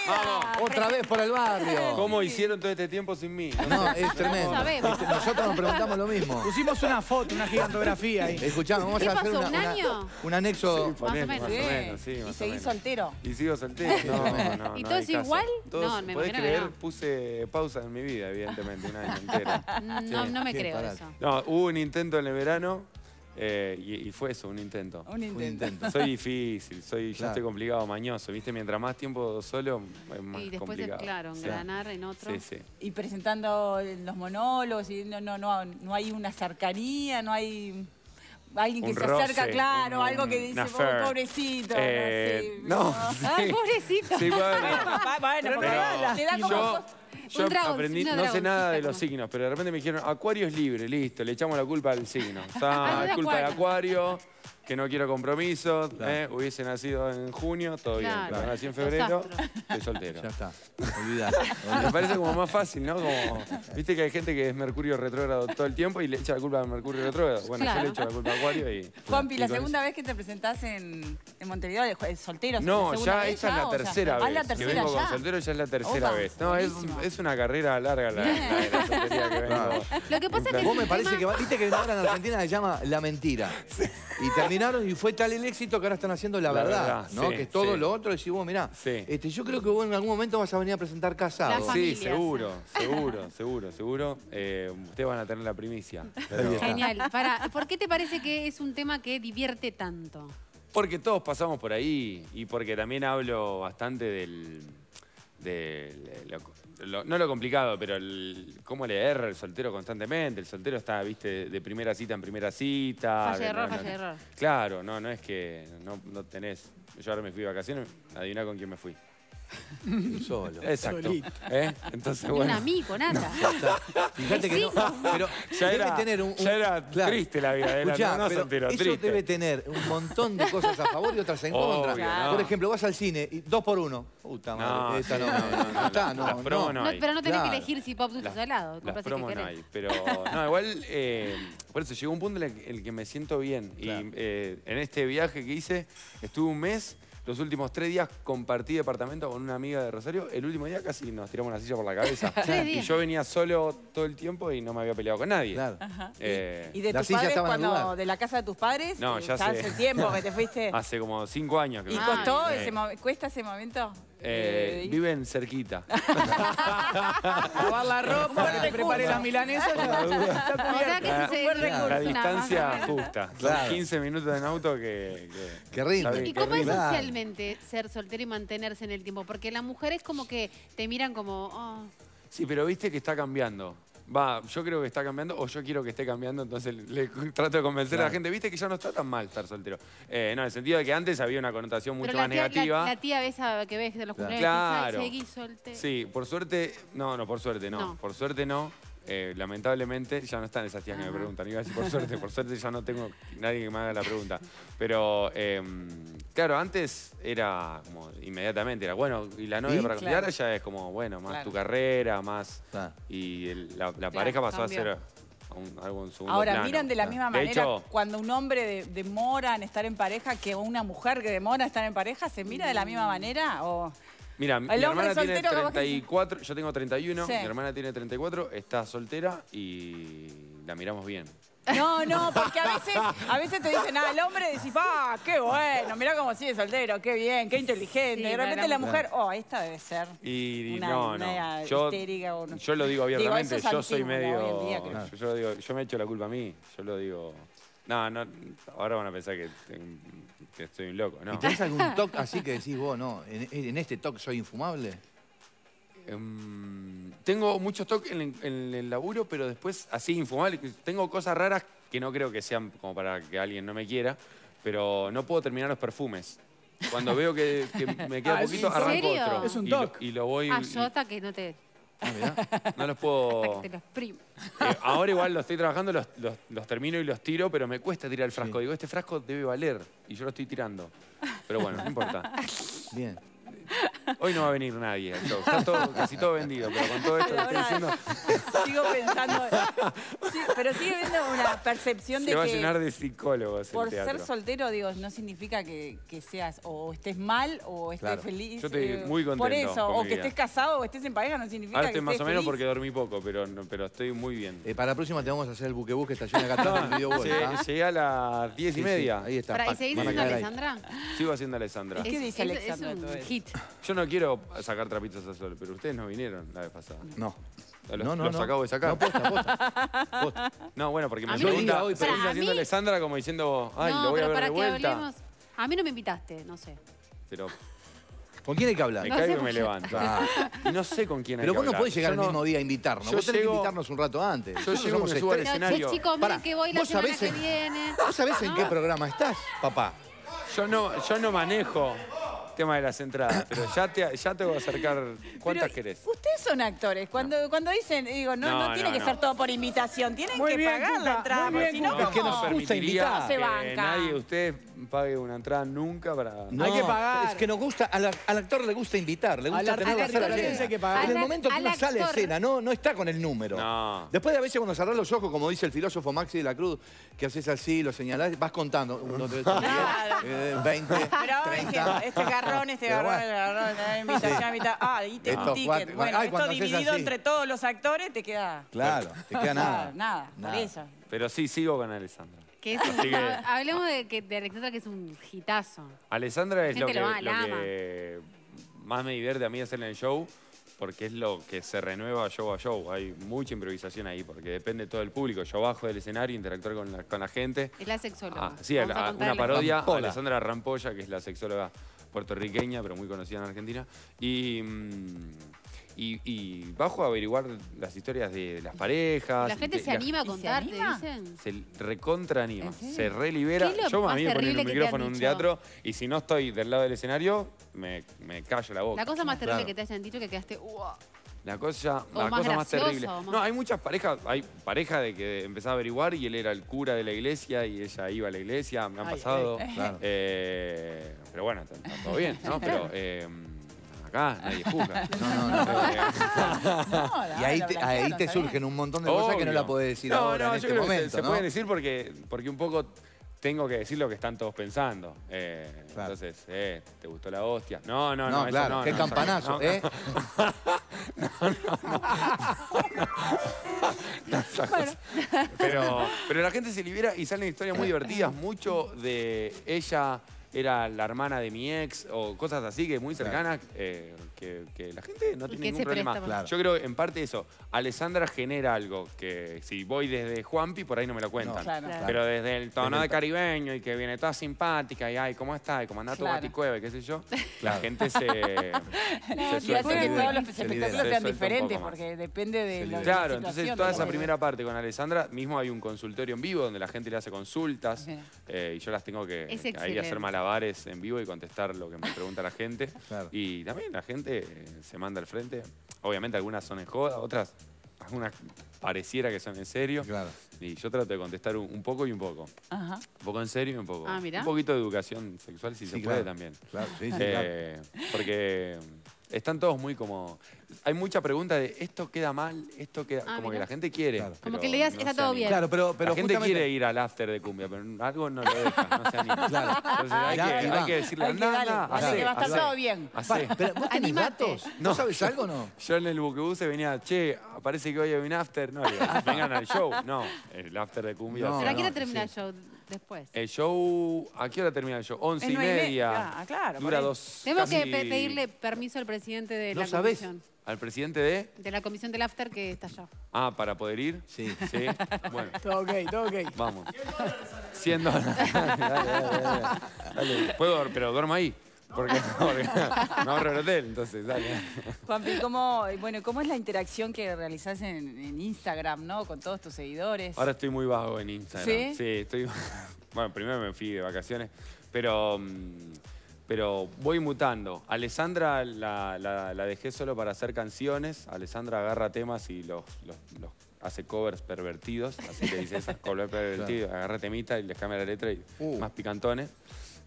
Otra vez por el barrio. ¿Cómo hicieron todo este tiempo sin mí? No, es tremendo. sabemos. Nosotros nos preguntamos lo mismo. Pusimos una foto, una gigantografía ahí. Escuchame, vamos ¿Qué a hacer pasó, un año? un anexo. Sí, ponele, Más o más o menos, sí, ¿Y más o seguís menos. soltero? Y sigo soltero. No, ¿Y no todo hay es caso. igual? Todos, No, me ¿podés imagino que creer? no. Puse pausa en mi vida, evidentemente, un año entero. No me Sí, creo pará. eso. No, hubo un intento en el verano y fue eso, un intento. Un intento. Soy difícil, yo Claro. estoy complicado, mañoso, ¿viste? Mientras más tiempo solo, es más Y después, complicado. claro, Sí. engranar en otro. Sí, sí. Y presentando los monólogos, y no hay una cercanía, no hay alguien que Un se acerca, roce, claro, algo que dice, una affair. pobrecito. No, Ay, pobrecito. sí, bueno. Bueno, porque Pero te da como... yo Un dragón, aprendí, una no sé nada de dragoncita los como. signos, pero de repente me dijeron, Acuario es libre, listo, le echamos la culpa al signo. Está, de es culpa de Acuario. Acuario, que no quiero compromisos, hubiese nacido en junio, todo bien. Claro. Pero nací en Los febrero, astros. estoy soltero. Ya está. Olvidate. Me parece como más fácil, ¿no? Como, viste que hay gente que es Mercurio retrógrado todo el tiempo y le echa la culpa a Mercurio retrógrado. Bueno, Claro. yo le echo la culpa a Acuario y... Juanpi, y la con segunda vez que te presentás en Montevideo, soltero. No, ¿la segunda ya vez esta es la o ya? tercera vez. Ah, la que tercera vengo con ya. soltero ya es la tercera Opa, vez. No, buenísimo. es una carrera larga la de la soltería que vengo. Claro. Lo que pasa es que Vos es me un parece tema- que... Viste que ahora en Argentina se llama La Mentira. Y terminaron y fue tal el éxito que ahora están haciendo La Verdad, ¿no? sí, Que es todo sí. lo otro. Decís vos, mirá, Sí. yo creo que vos en algún momento vas a venir a presentar Casado. La Sí, familias. seguro. Ustedes van a tener la primicia. Ahí está. Genial. ¿Por qué te parece que es un tema que divierte tanto? Porque todos pasamos por ahí y porque también hablo bastante no lo complicado, pero cómo le erra el soltero constantemente. El soltero está, viste, de primera cita en primera cita. Falla de error. Claro, no es que no tenés... Yo ahora me fui de vacaciones, adivina con quién me fui. Solo. Exacto. Solito. Entonces, Ni un bueno... amigo, nada. Fíjate que no, pero Ya debe era, tener ya era claro. triste la vida de él, Escuchá, no pero soltero, eso triste. debe tener un montón de cosas a favor y otras en Obvio, contra. no. Por ejemplo, vas al cine y 2 por 1. Puta madre, esta no está, las promos no hay. Pero no tenés Claro. que elegir si pop dulce o salado. Las Compras el que promos no querés. hay, pero no, igual, por eso llegó un punto en el que me siento bien. Claro. Y en este viaje que hice, estuve un mes, los últimos 3 días compartí departamento con una amiga de Rosario. El último día casi nos tiramos una silla por la cabeza. 3 Y días. yo venía solo todo el tiempo y no me había peleado con nadie. Claro. ¿Y de Las tus sillas padres, estaban en el cuando lugar. de la casa de tus padres? No, ya sé. hace tiempo que te fuiste. Hace como 5 años que ¿Y me costó fui. cuesta ese momento? Viven cerquita. Lavar la ropa, que te prepare la milanesa. Ya está O sea que cubierto. si se buen recurso. La Nada, distancia más o menos. justa. Claro. Son 15 minutos en auto que Que rinde. está bien, ¿Y que cómo es rinde. socialmente ser soltero y mantenerse en el tiempo? Porque las mujeres como que te miran como... oh, Sí, pero viste que está cambiando. Yo creo que está cambiando o yo quiero que esté cambiando, entonces le trato de convencer a la gente. Viste que ya no está tan mal estar soltero. No, en el sentido de que antes había una connotación mucho pero más negativa. La tía esa que ves de los cumpleaños Claro. que seguís soltero. Sí, por suerte, por suerte no. No. Por suerte no. Lamentablemente ya no están esas tías que me preguntan. Iba a decir por suerte ya no tengo nadie que me haga la pregunta. Pero claro, antes era como inmediatamente, era bueno, y la novia ¿Sí? para Claro. ahora ya es como, bueno, más Claro. tu carrera, más. Claro. Y la pareja pasó cambió. a ser algo en segundo Ahora, plano. miran de la misma De manera hecho, cuando un hombre demora en estar en pareja que una mujer que demora en estar en pareja, ¿se mira de la misma manera? O... mira, mi hombre hermana tiene soltero, capaz que 34, yo tengo 31, Sí. mi hermana tiene 34, está soltera y la miramos bien. No, porque a veces te dicen, el hombre decís, qué bueno, mirá cómo sigue soltero, qué bien, qué inteligente. Sí, de repente para la la mujer, esta debe ser Y una no. histérica. O no. Yo lo digo abiertamente, eso es yo soy antiguo, medio... hoy en día, creo. yo lo digo, yo me echo la culpa a mí, yo lo digo... No, ahora van a pensar que estoy un loco, ¿no? ¿Y tenés algún toque así que decís vos, no, en este toque soy infumable? Tengo muchos toques en el laburo, pero después así infumable. Tengo cosas raras que no creo que sean como para que alguien no me quiera, pero no puedo terminar los perfumes. Cuando veo que me queda poquito, ¿en arranco serio? otro. Es un Y toque. y lo voy... Yo hasta que no te... Mirá. No los puedo... Hasta que te los exprimo. Ahora igual lo estoy trabajando, los termino y los tiro, pero me cuesta tirar el frasco. Sí. Digo, este frasco debe valer y yo lo estoy tirando. Pero bueno, no importa. Bien. Hoy no va a venir nadie al show. Está todo, casi todo vendido, pero con todo esto que estoy diciendo, Sigo pensando. Sí, pero sigue viendo una percepción se de va a que llenar de psicólogos por el teatro. ser soltero, digo, no significa que seas o estés mal o estés Claro. feliz. Yo estoy muy contento Por eso, con o mi que vida. estés casado o estés en pareja no significa Ahora que estoy más estés o menos feliz. porque dormí poco, pero estoy muy bien. Para la próxima te vamos a hacer el buquebús que está lleno de acá atrás del video vuelta. Llegué a las 10:30. Ahí está. Pará, ¿y seguís Van a siendo caer ahí. Alessandra? Sigo haciendo Alessandra. ¿Qué dice Es Alexandra de todo un esto? hit. Yo no quiero sacar trapitos al sol, pero ustedes no vinieron la vez pasada. No. Los acabo de sacar. No, posta. No, bueno, porque A me mí- pregunta, Yo hoy, pero- ¿seguís haciendo a mí- Alessandra como diciendo, ay, No, lo voy a pero ver para de que vuelta? hablemos... A mí no me invitaste, no sé. Pero ¿Con quién hay que hablar? me No caigo sé y me por qué. levanto. Ah. Y no sé con quién hay Pero que vos no hablar. podés llegar Yo el no- mismo día a invitarnos. yo Vos tenés que llego- invitarnos un rato antes. Yo Nosotros llego y somos me subo al estrellas. Pero escenario. che, chicos, Pará, miren que voy la ¿vos semana sabés que en- viene. ¿Vos sabés en qué programa estás, papá? Yo no manejo tema de las entradas, pero ya te voy a acercar. ¿Cuántas Pero querés? Ustedes son actores. Cuando dicen, digo, no tiene que ser todo por invitación, tienen Muy que bien, pagar Cuca, la entrada. muy bien, porque si no, Cuca. Es que nos ¿cómo? gusta Permitiría invitar. Se que banca. nadie de ustedes pague una entrada nunca para... No, Hay que pagar. Es que nos gusta, al actor le gusta invitar, le gusta Al tener la artista sala también llena. hay que pagar. En el Al- momento que al uno sale a actor. escena, no está con el número. No. Después de a veces cuando cerrás los ojos, como dice el filósofo Maxi de la Cruz, que haces así, lo señalás, vas contando. 1, 2, 3, 4, Claro. 20, Pero 30. este garrón, Pero bueno. invitación, invitación. Ah, ahí te Estos un ticket. cuatro- Bueno, ay, esto cuando haces dividido así. entre todos los actores te queda... Claro, te queda nada. Nada, por Nada. eso. Pero sí, sigo con Alessandra. Que es Así que- Hablemos de Alexandra, que es un hitazo. Alessandra es La lo gente que, lo ama, la ama. más me divierte a mí hacer en el show, porque es lo que se renueva show a show. Hay mucha improvisación ahí, porque depende todo del público. Yo bajo del escenario, interactuar con la gente. Es la sexóloga. Sí, Vamos a una contarle. parodia a Rampolla. Alessandra Rampolla, que es la sexóloga puertorriqueña, pero muy conocida en Argentina. Y bajo a averiguar las historias de las parejas. La gente y se anima a contar, te anima? dicen. Se recontra anima, ¿En serio? se relibera. ¿Qué es lo Yo a más mí me ponen terrible un que te micrófono han en un dicho? teatro y si no estoy del lado del escenario, me callo la boca. La cosa más terrible Claro. que te hayan dicho que quedaste... "Uah". La cosa O más más gracioso, terrible. o más- No, hay muchas parejas, hay pareja de que empezaba a averiguar y él era el cura de la iglesia y ella iba a la iglesia, me han Ay, pasado. Claro. Pero bueno, está todo bien, ¿no? Pero acá nadie juzga. Y ahí te surgen un montón de cosas que no Obvio. la podés decir ahora, en yo este creo que momento, se ¿no? pueden decir porque un poco tengo que decir lo que están todos pensando. Claro. Entonces, ¿te gustó la hostia? No, No, eso claro, qué no, campanazo, no, ¿eh? Pero la gente se libera y salen historias muy divertidas. Mucho de ella era la hermana de mi ex o cosas así que muy cercanas que la gente no tiene Que ningún se problema. presta, Claro. Yo creo en parte eso. Alessandra genera algo que si voy desde Juanpi por ahí no me lo cuentan. No, Claro. Pero desde el tono Desde de el- caribeño y que viene toda simpática y ay, ¿cómo está? Y como anda tu Claro. baticueva, qué sé yo. La Claro. gente se Y hace suelta. que todos los Se espectáculos libera. Se sean suelta un diferentes, poco más. porque depende de la Claro, situación, entonces de toda la esa vida. primera parte con Alessandra, mismo hay un consultorio en vivo donde la gente le hace consultas Sí. y yo las tengo que Es ahí excelente. hacer malabares en vivo y contestar lo que me pregunta la gente. Claro. Y también la gente se manda al frente. Obviamente algunas son en joda, otras, algunas pareciera que son en serio. Claro. Y yo trato de contestar un poco y un poco. Ajá. Un poco en serio y un poco. Ah, mirá. Un poquito de educación sexual si Sí, se puede claro. también. Claro, sí, sí, claro. Porque están todos muy como... Hay mucha pregunta de esto queda mal, esto queda... Ah, como que mirá. la gente quiere. Claro. Como pero que le digas, no está se todo anima. bien. Claro, pero La gente justamente- quiere ir al after de cumbia, pero algo no lo deja, no se anima. Claro. Entonces hay, Ya, que, Iván. hay que decirle, Hay que anda, darle, anda, así hacé, que va a estar hacé, todo bien. hacé. Pero, ¿vos tenés Anímate. datos? ¿No sabes algo o no? Yo en el buquebús se venía, che, parece que hoy hay un after. No, digo, vengan al show. No, el after de cumbia. No, ¿Pero a sí. qué hora no, termina sí. el show después? El show, ¿a qué hora termina el show? 11 y 9:30. media. Ah, claro, Dura por ahí. 2. Tenemos que pedirle permiso al presidente de ¿No la sabés? comisión. ¿Al presidente de? De la comisión del after que está allá. Ah, para poder ir. Sí. Sí. Bueno, Todo ok, todo ok. vamos. 100 dólares. Dale. Puedo, pero duermo ahí. Porque no ahorro el hotel, entonces, dale. Juanpi, ¿cómo es la interacción que realizás en Instagram, ¿no? Con todos tus seguidores. Ahora estoy muy bajo en Instagram. ¿Sí? estoy... Bueno, primero me fui de vacaciones, pero voy mutando. Alessandra la dejé solo para hacer canciones. Alessandra agarra temas y los hace covers pervertidos. Así que dice esas covers pervertidos. Agarra temita y les cambia la letra y más picantones.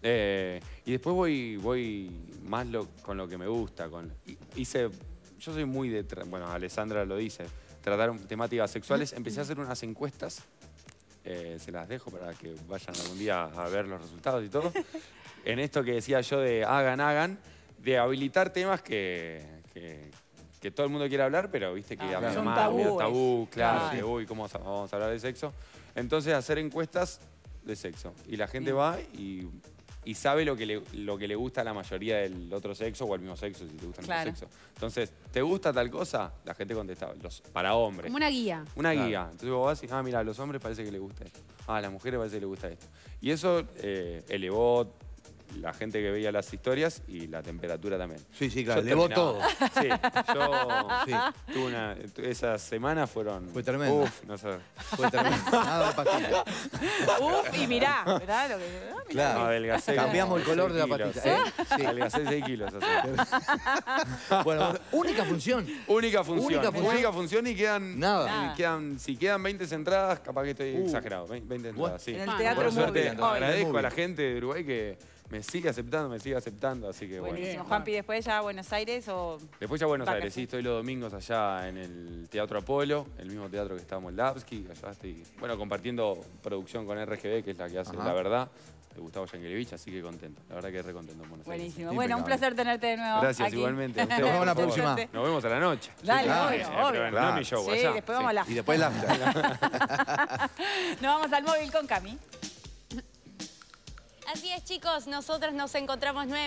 Y después voy más con lo que me gusta. Yo soy muy de, bueno, Alessandra lo dice, tratar temáticas sexuales. Empecé a hacer unas encuestas, se las dejo para que vayan algún día a ver los resultados y todo. En esto que decía yo de hagan, de habilitar temas que todo el mundo quiere hablar, pero viste que claro. Son medio tabú, claro, Claro. que uy, ¿cómo vamos a hablar de sexo? Entonces hacer encuestas de sexo. Y la gente va y sabe lo que le gusta a la mayoría del otro sexo o al mismo sexo, si te gusta el Claro. mismo sexo. Entonces, ¿te gusta tal cosa? La gente contestaba, para hombres. Como una guía. Una guía. Entonces vos vas y, mira, a los hombres parece que les gusta esto. A las mujeres parece que les gusta esto. Y eso elevó la gente que veía las historias y la temperatura también. Sí, sí, claro. Yo Levó terminaba. todo. Sí, yo Sí. tuve esas semanas fueron... Fue tremendo. Uf, no sé. Fue tremendo. Nada de pastilla. Uf, y mirá, ¿verdad? Lo que, mirá. No, Claro. adelgacé Cambiamos el como color de la 6 kilos. patita. Sí. Adelgacé 6 kilos. así. Bueno, única función. Única función. Única función. Única función y quedan... Nada. Si quedan 20 entradas, capaz que estoy exagerado. 20 entradas, sí. En el Ah, Teatro Por suerte, Móvil. Hoy. agradezco a la gente de Uruguay que me sigue aceptando, así que bueno. Buenísimo. Juanpi, después ya a Buenos Aires o... Después ya a Buenos Vacaciones. Aires, sí, estoy los domingos allá en el Teatro Apolo, el mismo teatro que está Moldavsky, allá estoy, bueno, compartiendo producción con RGB, que es la que hace Ajá. La Verdad, de Gustavo Yankelevich, así que contento, la verdad que re contento en Buenos Aires. Buenísimo. Sí, Bueno, un impecable. placer tenerte de nuevo Gracias, aquí. igualmente. a Nos ustedes, vemos la por favor. próxima. Nos vemos a la noche. Dale, Claro. obvio, Pero obvio. no en mi show, Sí, allá. después vamos a la... Y después la... Nos vamos al móvil con Cami. Así es, chicos, nosotros nos encontramos nuevamente.